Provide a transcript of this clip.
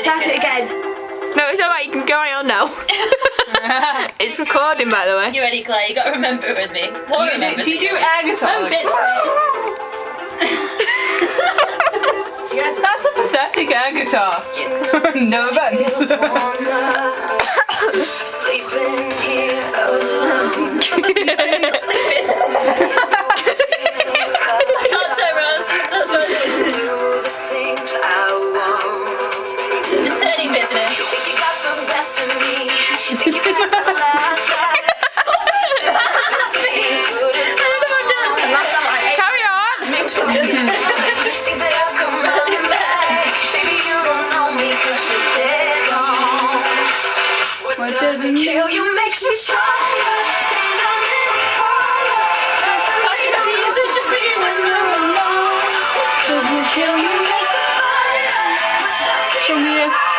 Start it again. No, it's alright, you can carry on now. It's recording, by the way. You ready, Claire? You got to remember it with me. Do you do air guitar? That's a pathetic air guitar. No offense. Sleeping here alone. I can't say Rose. That's what Do the things I want. it's turning business. You think you got the best of me. You think you got the last laugh. Carry on! Think that I'll come running back. Baby, you don't know me 'cause you're dead wrong. What doesn't kill you makes me stronger. Stand a little taller. Fucking Jesus, just making this What doesn't kill you makes me fighter. From here.